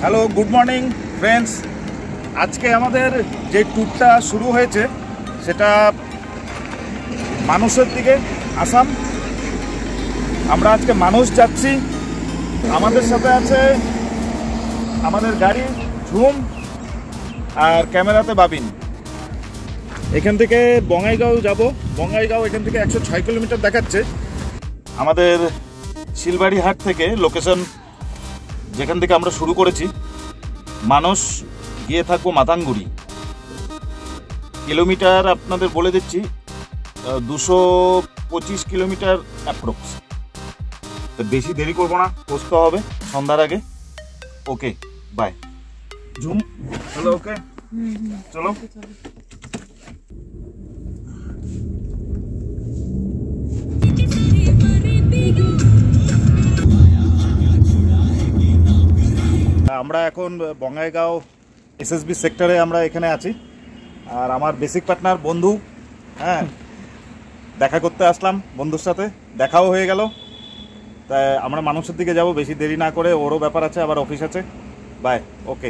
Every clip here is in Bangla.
Hello, good morning friends. আজকে আমাদের যে ট্যুরটা শুরু হয়েছে সেটা মানুষের দিকে, আসাম। আমরা আজকে মানুষ যাচ্ছি। আমাদের সাথে আছে আমাদের গাড়ি ঝুম আর ক্যামেরাতে বাবিন। এখান থেকে বঙ্গাইগাঁও যাব। বঙ্গাইগাঁও এখান থেকে 106 কিলোমিটার দেখাচ্ছে। আমাদের শিলবাড়ি হাট থেকে লোকেশন যেখান থেকে আমরা শুরু করেছি, মানুষ গিয়ে থাকবো মাতাঙ্গুড়ি। কিলোমিটার আপনাদের বলে দিচ্ছি, 225 কিলোমিটার অ্যাপ্রক্স। তো বেশি দেরি করবো না, পৌঁছতে হবে সন্ধ্যার আগে। ওকে, বাই। ঝুম, চলো। ওকে, চলো। আমরা এখন বঙ্গাইগাঁও এসএসবি সেক্টরে আমরা এখানে আছি। আর আমার বেসিক পার্টনার বন্ধু, হ্যাঁ, দেখা করতে আসলাম বন্ধুর সাথে, দেখাও হয়ে গেল। তাই আমরা মানুষের দিকে যাব, বেশি দেরি না করে। ওরও ব্যাপার আছে, আবার অফিস আছে। বাই। ওকে,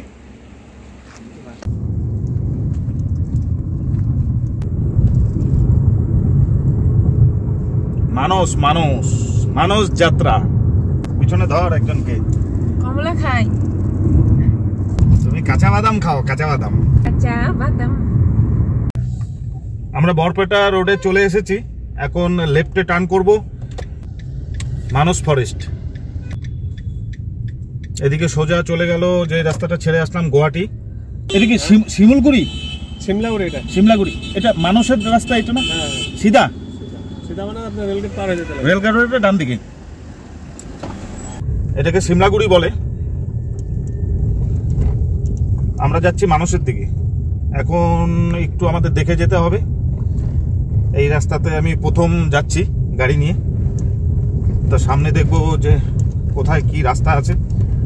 মানুষ মানুষ মানুষ যাত্রা। পিছনে ধর একজনকে। কমলা খাই। তুমি কাঁচা বাদাম খাও, কাঁচা বাদাম। কাঁচা বাদাম। আমরা বরপেটা রোডে চলে এসেছি। এখন লেফটে টার্ন করব, মানস ফরেস্ট। এদিকে সোজা চলে গেল যে রাস্তাটা ছেড়ে আসলাম, গুয়াহাটি। এদিকে শিমুলগুড়ি, সিমলাগুড়ি। এটা সিমলাগুড়ি, এটা মানুষের রাস্তা, এটা না? সিধা সিধা মানে আপনার রেলগেট পার হয়ে যেতে হবে। রেলগেটের ডান দিকে। এটাকে সিমলাগুড়ি বলে। আমরা যাচ্ছি মানুষের দিকে। এখন একটু আমাদের দেখে যেতে হবে। এই রাস্তাতে আমি প্রথম যাচ্ছি গাড়ি নিয়ে, তো সামনে দেখবো যে কোথায় কি রাস্তা আছে।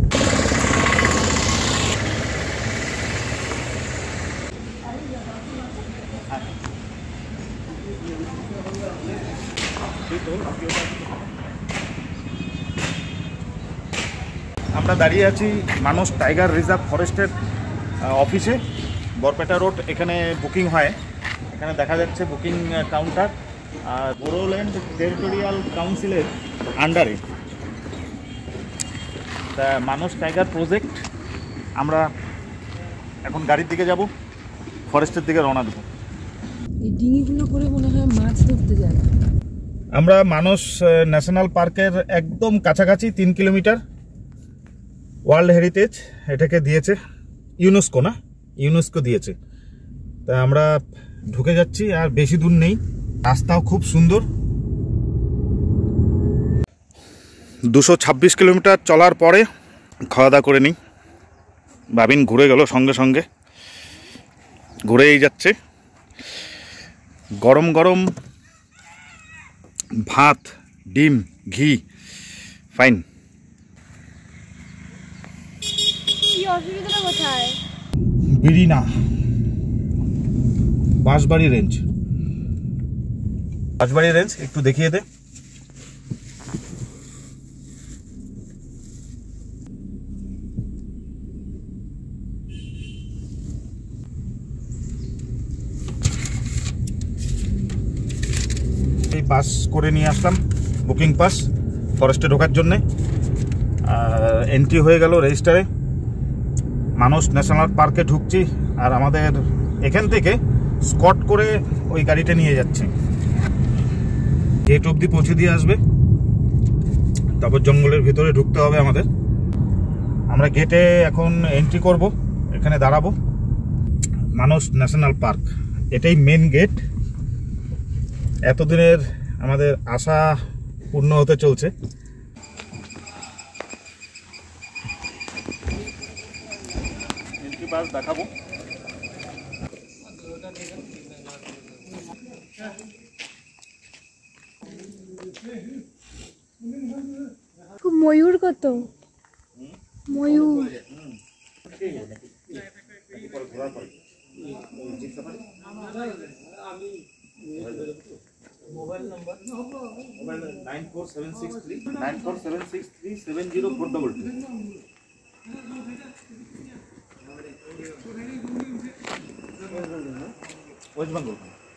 আমরা দাঁড়িয়ে আছি মানুষ টাইগার রিজার্ভ ফরেস্টের অফিসে, বরপেটা রোড। এখানে বুকিং হয়, এখানে দেখা যাচ্ছে বুকিং কাউন্টার। আর বোরোল্যান্ড টেরিটোরিয়াল কাউন্সিলের আন্ডারে তা মানুষ টাইগার প্রজেক্ট। আমরা এখন গাড়ির দিকে যাব, ফরেস্টের দিকে রওনা দেবো। এই ডিঙিগুলো করে মনে হয় মাছ ধরতে যায়। আমরা মানস ন্যাশনাল পার্কের একদম কাছাকাছি, 3 কিলোমিটার। ওয়ার্ল্ড হেরিটেজ এটাকে দিয়েছে ইউনেস্কো, না? ইউনেস্কো দিয়েছে। তা আমরা ঢুকে যাচ্ছি, আর বেশি দূর নেই। রাস্তাও খুব সুন্দর। 226 কিলোমিটার চলার পরে খাওয়া দাওয়া করে নিই। বাবিন ঘুরে গেল সঙ্গে সঙ্গে, ঘুরেই যাচ্ছে। গরম গরম ভাত, ডিম, ঘি, ফাইন। অসুবিধাটা কোথায়? বিড়িনা, বাঁশবাড়ি রেঞ্জ। বাঁশবাড়ি রেঞ্জ একটু দেখিয়ে দে। এই পাস করে নিয়ে আসলাম, বুকিং পাস ফরেস্টে ঢোকার জন্যে। এন্ট্রি হয়ে গেল রেজিস্টারে। মানস ন্যাশনাল পার্কে ঢুকছি। আর আমাদের এখান থেকে স্কট করে ওই গাড়িটা নিয়ে যাচ্ছে, গেট অবধি পৌঁছে দিয়ে আসবে। তারপর জঙ্গলের ভিতরে ঢুকতে হবে আমাদের। আমরা গেটে এখন এন্ট্রি করব, এখানে দাঁড়াবো। মানস ন্যাশনাল পার্ক, এটাই মেন গেট। এতদিনের আমাদের আশা পূর্ণ হতে চলছে। এন্ট্রি পাস দেখাবো। ময়ূর কত? Mayur mobile number 9476370422 West Bengal.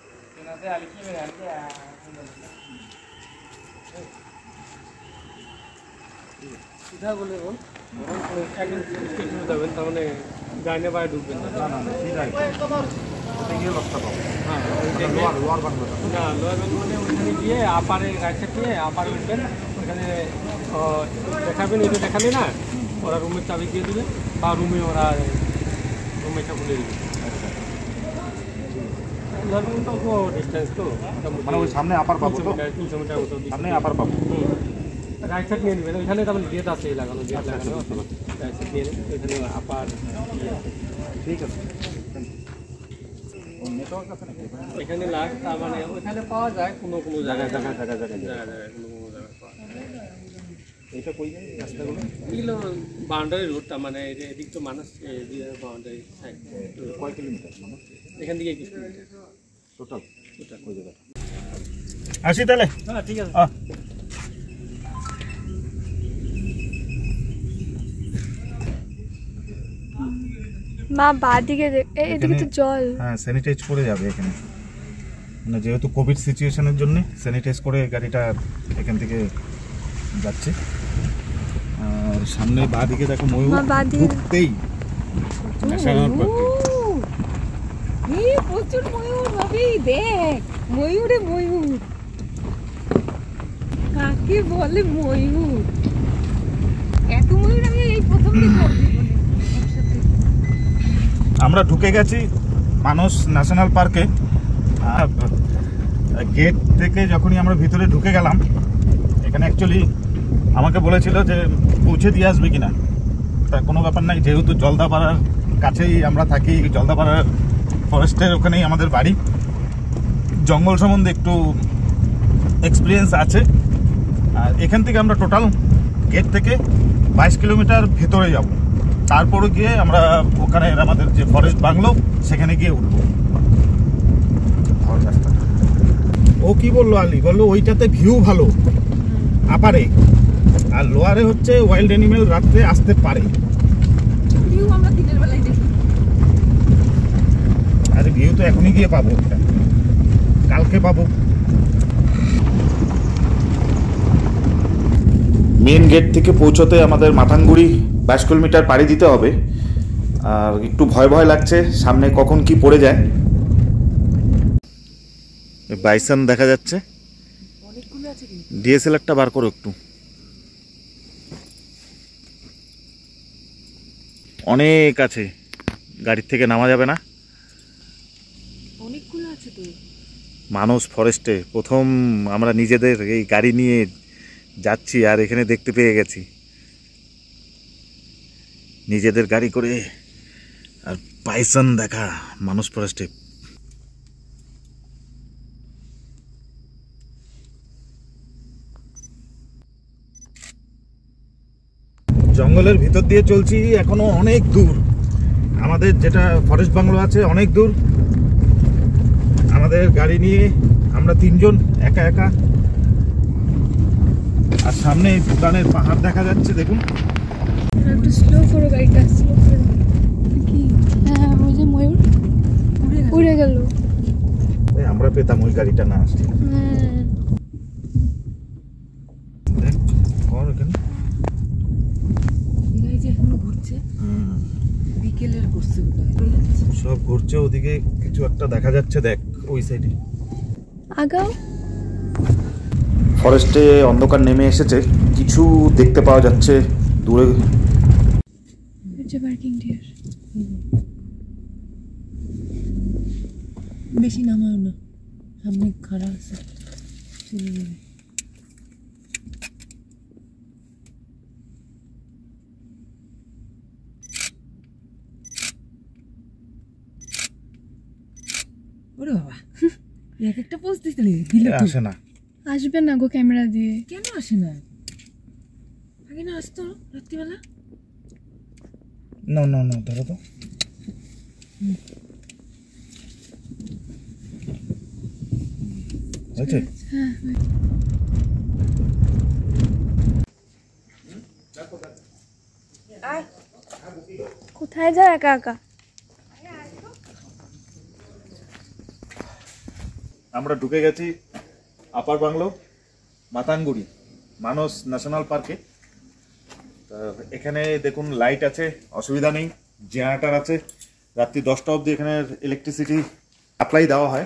সিধা বলে একদম স্টেশনে যাবেন, তার মানে ডাইনে বায়ে ঢুকবেন না। না লোয়ার বাংলা। না, লোয়ার বেঙ্গল মানে ওইখানে গিয়ে আপারে রাইট সাইড নিয়ে আপারে উঠবেন, ওইখানে দেখাবেন, এটা দেখালে না ওরা রুমের চাবি দিয়ে দেবে, বা রুমে ওরা রুমেটা খুলে দেবে। লোয়ার বেঙ্গল তো অল্প ডিস্টেন্স, তো মানে ওই সামনে আপার পাবো তো? 300 মিটার মতো সামনে আপার পাবো। রাইট সাইড নিয়ে নেবেন, ওইখানে তারপরে গেট আছে লাগানো, গেট লাগানো রাইট সাইড নিয়ে নেবেন, ওইখানে আপার। ঠিক আছে। নেটওয়ার্ক আছে নাকি? এখানে লাস্ট তার মানে ওইখানে পাওয়া যায় কোনো কোনো জায়গায় জায়গায় জায়গায় কোনো কোনো জায়গায় পাওয়া যায়। এইটা কই যায় রাস্তাগুলো? এগুলো বাউন্ডারি রুট, তার মানে এদিক তো মানুষ বাউন্ডারি সাইড। কয় কিলোমিটার মানে এখান থেকে 21 কিলোমিটার টোটাল? টোটাল। ওই জায়গাটা। আসি তাহলে। হ্যাঁ, ঠিক আছে। মা বাদিকে এদিকে তো জল। হ্যাঁ, স্যানিটাইজ করে যাবে এখানে, মানে যেহেতু কোভিড সিচুয়েশনের জন্য স্যানিটাইজ করে গাড়িটা এখান থেকে যাচ্ছে। আর সামনে বাদিকে দেখো ময়ূর ঢুকতেই ন্যাশনাল পার্কে। এই প্রচুর ময়ূর ভাবি, দেখ ময়ূরে ময়ূর, কাকে বলে ময়ূর? এত ময়ূর আমি এই প্রথম দেখলাম। আমরা ঢুকে গেছি মানস ন্যাশনাল পার্কে। গেট থেকে যখনই আমরা ভিতরে ঢুকে গেলাম, এখানে অ্যাকচুয়ালি আমাকে বলেছিল যে পৌঁছে দিয়ে আসবে কিনা, তা কোনো ব্যাপার নাই, যেহেতু জলদাপাড়ার কাছেই আমরা থাকি, জলদাপাড়ার ফরেস্টের ওখানেই আমাদের বাড়ি, জঙ্গল সম্বন্ধে একটু এক্সপিরিয়েন্স আছে। আর এখান থেকে আমরা টোটাল গেট থেকে 22 কিলোমিটার ভেতরে যাব, তারপরে গিয়ে আমরা ওখানে আমাদের যে ফরেস্ট বাংলো সেখানে গিয়ে উঠবো। ও কি বললো আলি, বললো ওইটাতে ভিউ ভালো আপারে, আর লোয়ারে হচ্ছে ওয়াইল্ড অ্যানিমেল রাত্রে আসতে পারে। ভিউ আমরা দিনের বেলায় দেখি। আরে ভিউ তো এখনই গিয়ে পাবো, কালকে পাবো। মেন গেট থেকে পৌঁছতে আমাদের মাথাঙ্গুড়ি 22 কিলোমিটার পাড়ি দিতে হবে। আর একটু ভয় ভয় লাগছে, সামনে কখন কি পড়ে যায়। বাইসন দেখা যাচ্ছে, অনেকগুলো আছে কিন্তু। ডিএসএলআরটা বার করো একটু। অনেক আছে, গাড়ির থেকে নামা যাবে না। অনেকগুলো আছে তো। মানস ফরেস্টে প্রথম আমরা নিজেদের এই গাড়ি নিয়ে যাচ্ছি, আর এখানে দেখতে পেয়ে গেছি নিজেদের গাড়ি করে, আর পাইসন দেখা মানস ফরেস্টে। জঙ্গলের ভিতর দিয়ে চলছি, এখনো অনেক দূর আমাদের যেটা ফরেস্ট বাংলো আছে, অনেক দূর। আমাদের গাড়ি নিয়ে আমরা 3 জন একা একা। আর সামনে ভুটানের পাহাড় দেখা যাচ্ছে, দেখুন। একটু স্লো করো গাড়িটা, স্লো করো। কি? হ্যাঁ, ওই যে ময়ূর উড়ে গেল। আমরা পেতাম ওই গাড়িটা না আসছে। দেখ কর এখানে এই যে এখনো ঘুরছে, বিকেলের করছে বোধহয়। সব ঘুরছে, ওদিকে কিছু একটা দেখা যাচ্ছে, দেখ ওই সাইডে। আগাও। ফরেস্টে অন্ধকার নেমে এসেছে, কিছু দেখতে পাওয়া যাচ্ছে দূরে। Parking deer. বেশি নামাও না, সামনে খাড়া আছে, চলে যাবে। ওরে বাবা, এক একটা পোজ দিতে দিল তো। আসে না, আসবে না গো ক্যামেরা দিয়ে। কেন আসে না? আগে না আসতো রাত্রিবেলা। না না না, ধরো তো। হয়েছে? আয় কোথায় যাও একা একা? আমরা ঢুকে গেছি আপার বাংলো মাতাঙ্গুড়ি মানস ন্যাশনাল পার্কে। এখানে দেখুন লাইট আছে, অসুবিধা নেই, জেনারেটর আছে, রাত্রি 10টা অবধি এখানে ইলেকট্রিসিটি সাপ্লাই দেওয়া হয়।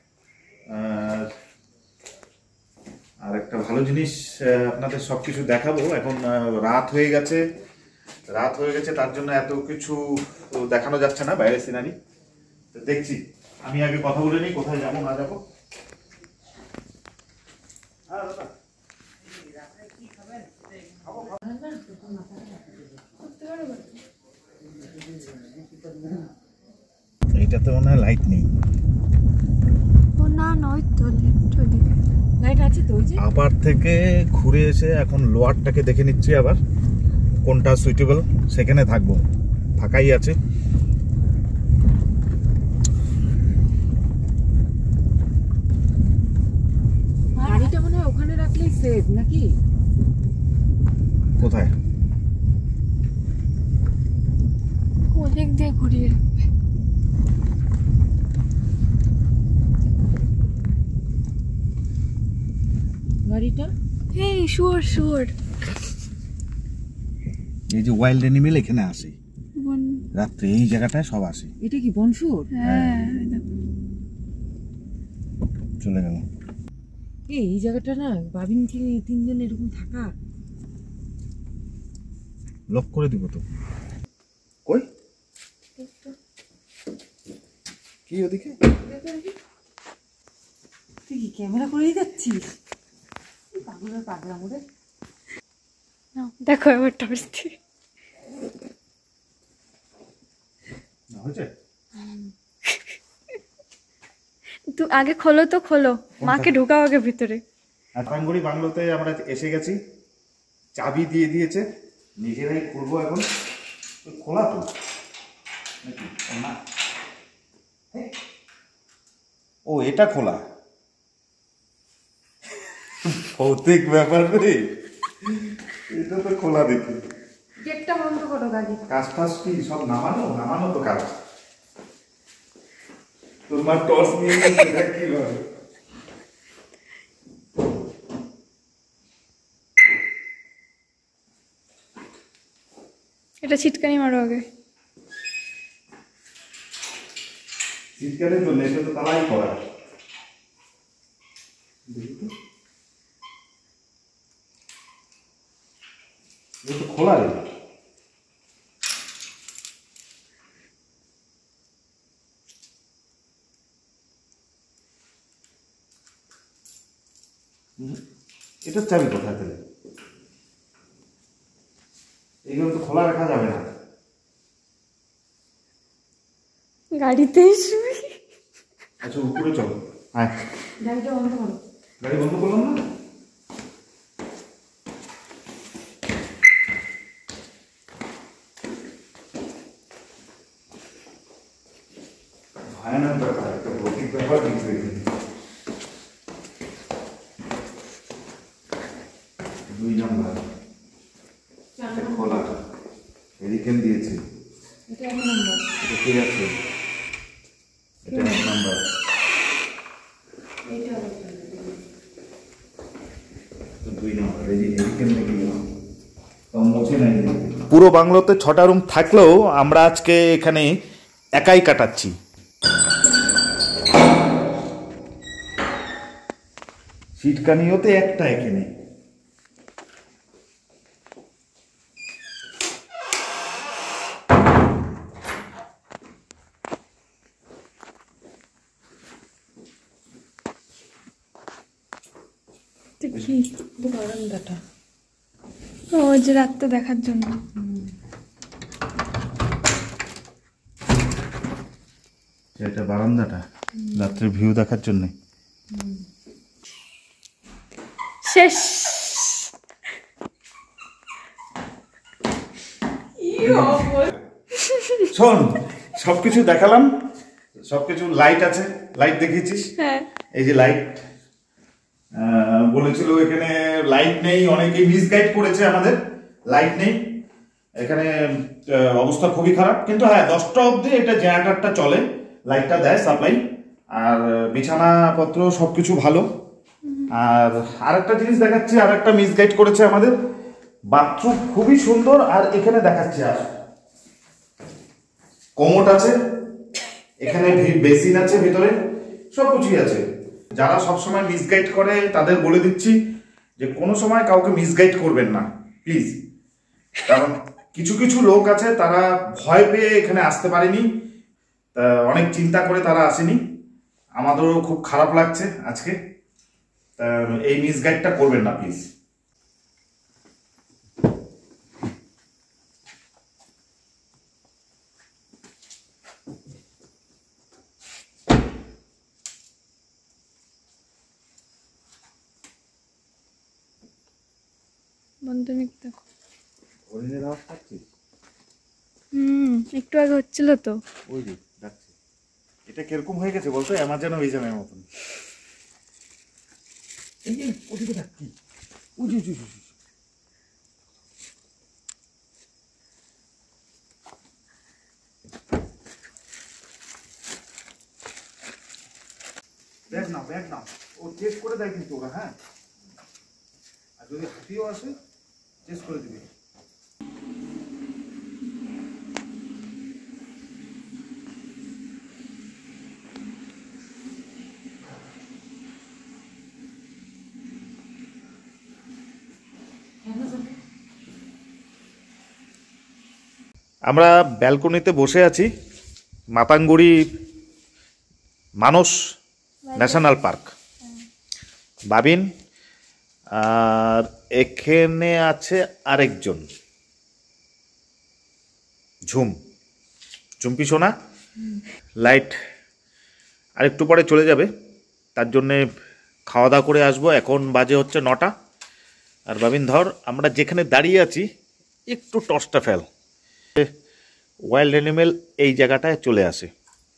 আর একটা ভালো জিনিস আপনাদের সব কিছু দেখাবো। এখন রাত হয়ে গেছে তার জন্য এত কিছু দেখানো যাচ্ছে না, বাইরের সিনারি দেখছি। আমি আগে কথা বলে নিই কোথায় যাবো না যাবো। এইটাতে মনে হয় লাইট নেই। ও না নয় তো, লাইট আছে তো। ওই যে আপার থেকে ঘুরে এসে এখন লোয়ারটাকে দেখে নিচ্ছি আবার কোনটা সুইটেবল, সেখানে থাকবো। ফাঁকাই আছে। গাড়িটা মনে হয় ওখানে রাখলেই সেফ নাকি? কোথায়? ওদিক দিয়ে ঘুরিয়ে রাখবে গাড়িটা। এই শুয়োর শুয়োর এই যে ওয়াইল্ড অ্যানিমেল এখানে আসে রাত্রে, এই জায়গাটায় সব আসে। এটা কি বনশুয়োর? হ্যাঁ চলে গেল। এই জায়গাটা না বাবিনকে 3 জন এরকম থাকা। লক করে দিব তো। কই কি ওদিকে? তুই কি ক্যামেরা করেই যাচ্ছিস? পাগলের পাগলা মোড়ে। দেখো এবার টর্চ দিয়ে হয়েছে। তুই আগে খোলো তো, খোলো, মাকে ঢুকাও আগে ভিতরে। মাতাঙ্গুড়ি বাংলোতে আমরা এসে গেছি, চাবি দিয়ে দিয়েছে, নিজেরাই খুলবো এখন। খোলা তো নাকি? না, ও এটা খোলা। ভৌতিক ব্যাপার রে, এটা তো খোলা দেখি। গেটটা বন্ধ করো গাড়ি। কাজ ফাজ কি সব নামানো তো কাজ। তোমার টর্চ নিয়ে এটা কি হবে? এটা ছিটকানি মারো আগে। শীতকালে তো নেটে তো তালাই করা। এটা তো খোলা রে। এটার চাবি কোথায় তাহলে? এগুলো তো খোলা রাখা যাবে না। গাড়িতেই শুই। আচ্ছা উপরে চলো। হ্যাঁ গাড়িটা বন্ধ করো। গাড়ি বন্ধ করলাম না। ভয়ানক ব্যাপার, একটা ভৌতিক ব্যাপার কিন্তু এখানে। 2 নম্বর খোলা, হেরিকেন দিয়েছে। এটা 1 নম্বর। এটা ঠিক আছে, এটা 1 নম্বর। এইটা পুরো বাংলোতে 6টা রুম থাকলেও আমরা আজকে এখানে একাই কাটাচ্ছি। সিটকানিও তো একটা এখানে। কি বারান্দাটা। ও যে রাতটা দেখার জন্য। এটা বারান্দাটা রাত্রের ভিউ দেখার জন্য। শেষ। শোন, সবকিছু দেখালাম, সবকিছু লাইট আছে, লাইট দেখিয়েছিস? হ্যাঁ এই যে লাইট বলেছিল এখানে লাইট নেই, অনেকেই মিসগাইড করেছে আমাদের, লাইট নেই। এখানে অবস্থা খুবই খারাপ, কিন্তু হ্যাঁ 10টা অবধি এটা জেনারেটরটা চলে, লাইটটা দেয় সাপ্লাই, আর বিছানাপত্র সবকিছু ভালো। আর আরেকটা জিনিস দেখাচ্ছি, আরেকটা মিসগাইড করেছে আমাদের, বাথরুম খুবই সুন্দর। আর এখানে দেখাচ্ছি, আর কমোড আছে, এখানে বেসিন আছে, ভিতরে সবকিছুই আছে। যারা সবসময় মিসগাইড করে তাদের বলে দিচ্ছি যে কোনো সময় কাউকে মিসগাইড করবেন না প্লিজ, কারণ কিছু কিছু লোক আছে তারা ভয় পেয়ে এখানে আসতে পারেনি, অনেক চিন্তা করে তারা আসেনি। আমাদেরও খুব খারাপ লাগছে আজকে, এই মিসগাইডটা করবেন না প্লিজ। বন্ধনিক দেখো। হরিণের আওয়াজ পাচ্ছিস? একটু আগে হচ্ছিল তো। ওই যে যাচ্ছে। এটা কিরকম হয়ে গেছে বলতো, অ্যামাজন ভিশনের মতন। এই যে ওদিকে দেখ কি, উজু উজু উজু। ব্যাগ নাও, ব্যাগ নাও, ও চেক করে দেয় কিন্তু ওরা। হ্যাঁ, আর যদি হাতিও আসে চেক করে দিবি। আমরা ব্যালকনিতে বসে আছি, মাতাঙ্গুড়ি মানস ন্যাশনাল পার্ক। বাবিন আর এখানে আছে আরেকজন, ঝুম্পি সোনা। লাইট আরেকটু পরে চলে যাবে, তার জন্যে খাওয়া দাওয়া করে আসবো। এখন বাজে হচ্ছে 9টা। আর বাবিন ধর, আমরা যেখানে দাঁড়িয়ে আছি একটু টর্চটা ফেল, ওয়াইল্ড অ্যানিমেল এই জায়গাটায় চলে আসে,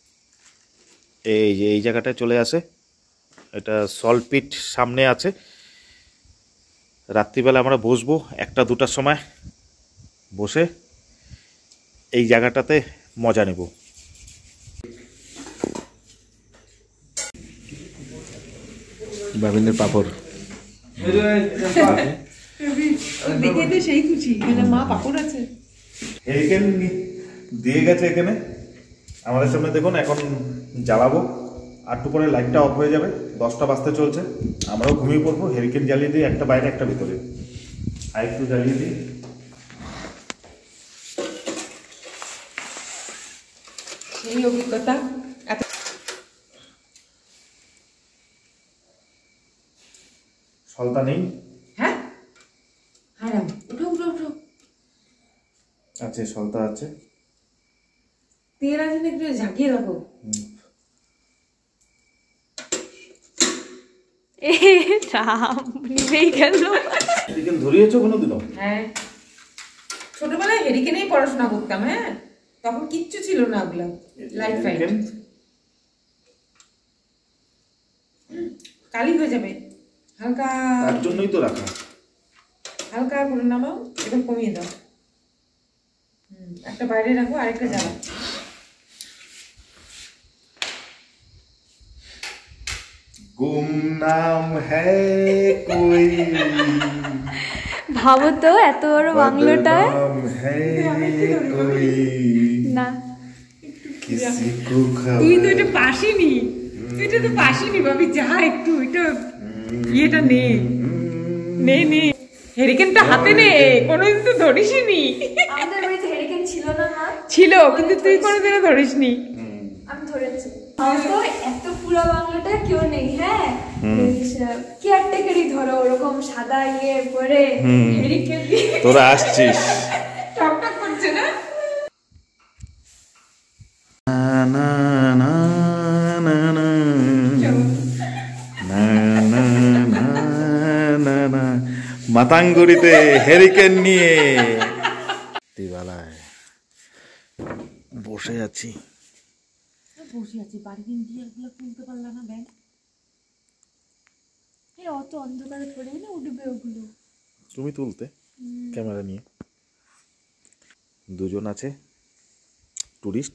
এই যে এই জায়গাটায় চলে আসে। এটা সল্টপিট সামনে আছে। রাত্রিবেলা আমরা বসবো 1টা-2টার সময়, বসে এই জায়গাটাতে মজা নেব। বাবিনের পাপড় দেখে তো সেই খুশি, মা পাপড় আছে। হেরিকেন দিয়ে গেছে এখানে আমাদের সামনে। দেখুন এখন জ্বালাবো, আরটু পরে লাইটটা অফ হয়ে যাবে। 10টা বাজতে চলছে, আমরাও ঘুমিয়ে পড়বো। হেরিকেন জ্বালিয়ে দিই, একটা বাইরে একটা ভিতরে, আর একটু জ্বালিয়ে দিই। সেই অভিজ্ঞতা সলতা নেই? হ্যাঁ হ্যাঁ, উঠো উঠো উঠো। আছে, সলতা আছে। তেল আছে না, একটু ঝাঁকিয়ে রাখো। নিভেই গেল। হেরিকেন ধরিয়েছো কোনোদিনও? হ্যাঁ, ছোটবেলায় হেরিকেনেই পড়াশোনা করতাম। হ্যাঁ, তখন কিচ্ছু ছিল না ওগুলো, লাইট ফাইট। কালি হয়ে যাবে, হালকা তার জন্যই তো রাখা। হালকা করে নামাও, এবার কমিয়ে দাও। একটা বাইরে রাখো, আরেকটা জ্বালাও। গুমনাম হ্যায় কোই, ভাবো তো এত বড় বাংলোটায় না। তুই তো এটা পাসিনি, তুই এটা তো পাসিনি ভাবি। যা একটু এটা ইয়েটা নে নে নে, হেরিকেনটা হাতে নে। কোনোদিন তো ধরিসনি। আমাদের বাড়িতে হেরিকেন ছিল না মা। ছিল, কিন্তু তুই কোনোদিনও ধরিসনি। আমি ধরেছি। তো এত পুরো বাংলাটা কেউ নেই। হ্যাঁ, কেয়ারটেকারই ধরো, ওরকম সাদা ইয়ে পরে হেরিকেন তোরা আসছিস। টকটক করছে না? না না না না না না না না না, মাতাঙ্গুড়িতে হেরিকেন নিয়ে দিবালায় বসে আছি। বসে আছি, বাড়ি দিন দিয়ে এগুলো তুলতে পারলাম না ব্যাগ। অত অন্ধকারে থরে না উঠবে ওগুলো। তুমি তুলতে ক্যামেরা নিয়ে। দুজন আছে টুরিস্ট,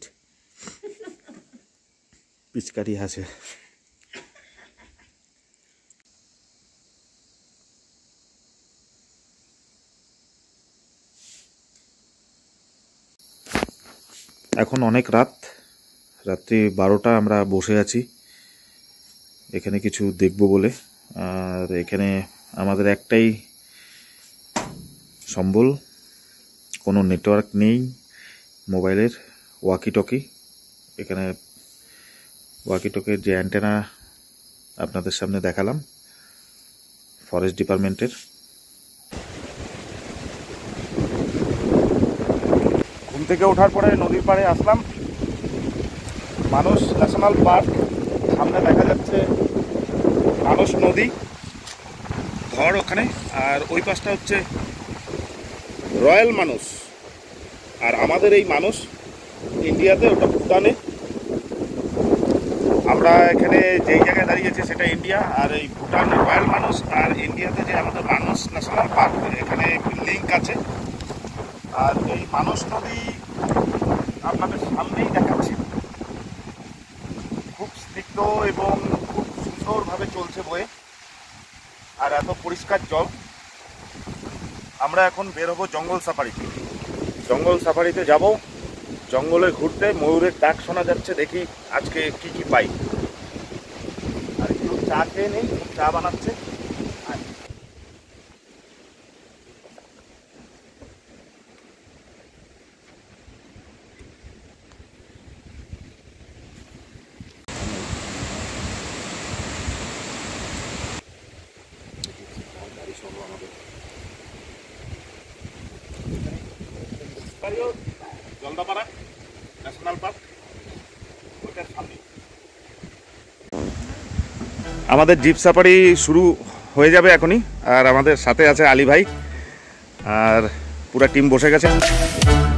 পিচকারি আছে। এখন অনেক রাত, রাত্রি 12টা। আমরা বসে আছি এখানে কিছু দেখব বলে। আর এখানে আমাদের একটাই সম্বল, কোনো নেটওয়ার্ক নেই মোবাইলের। ওয়াকি টকি, এখানে ওয়াকি টকির যে অ্যান্টেনা আপনাদের সামনে দেখালাম ফরেস্ট ডিপার্টমেন্টের। ঘুম থেকে ওঠার পরে নদীর পাড়ে আসলাম, মানস ন্যাশনাল পার্ক। সামনে দেখা যাচ্ছে মানস নদী, ঘর ওখানে, আর ওই পাশটা হচ্ছে রয়্যাল মানস। আর আমাদের এই মানস ইন্ডিয়াতে, ওটা ভুটানে। আমরা এখানে যেই জায়গায় দাঁড়িয়েছি সেটা ইন্ডিয়া, আর এই ভুটান রয়্যাল মানস আর ইন্ডিয়াতে যে আমাদের মানস ন্যাশনাল পার্ক, এখানে লিঙ্ক আছে। আর এই মানস নদী আপনাদের সামনেই দেখাচ্ছি, খুব স্নিগ্ধ এবং খুব সুন্দরভাবে চলছে বয়ে, আর এত পরিষ্কার জল। আমরা এখন বের হবো জঙ্গল সাফারিতে। জঙ্গল সাফারিতে যাব, জঙ্গলে ঘুরতে। ময়ূরের ডাক শোনা যাচ্ছে, দেখি আজকে কি কি পাই। আর কেউ চা খেয়ে নেই, চা বানাচ্ছে। জলদাপাড়া ন্যাশনাল পার্ক, ওইটার সামনে। আমাদের জিপ সাফারি শুরু হয়ে যাবে এখনই। আর আমাদের সাথে আছে আলী ভাই, আর পুরা টিম বসে গেছে।